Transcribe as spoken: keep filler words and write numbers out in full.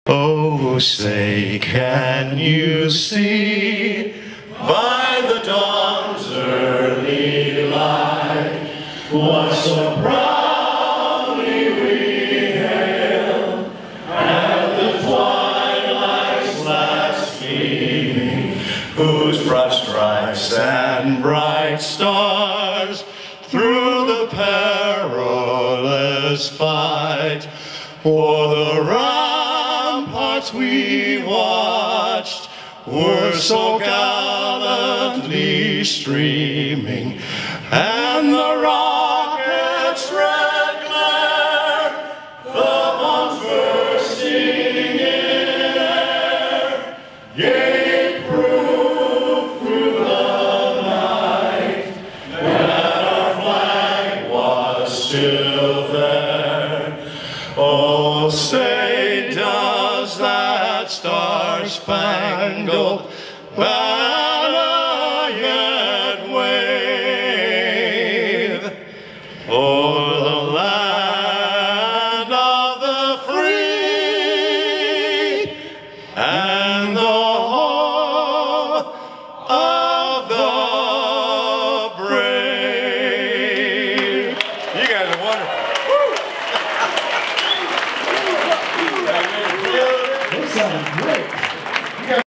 Oh, say, can you see by the dawn's early light what so proudly we hailed at the twilight's last gleaming, whose broad stripes and bright stars through the perilous fight o'er the ramparts we watched were so gallantly streaming, and the rocket's red glare, the bombs bursting in air, gave proof through the night that our flag was still there. Oh, say, does that star-spangled banner